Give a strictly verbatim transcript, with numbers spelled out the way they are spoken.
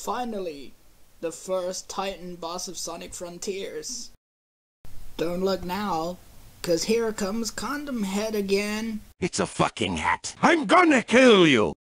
Finally, the first Titan boss of Sonic Frontiers. Don't look now, cause here comes Condom Head again. It's a fucking hat. I'm gonna kill you!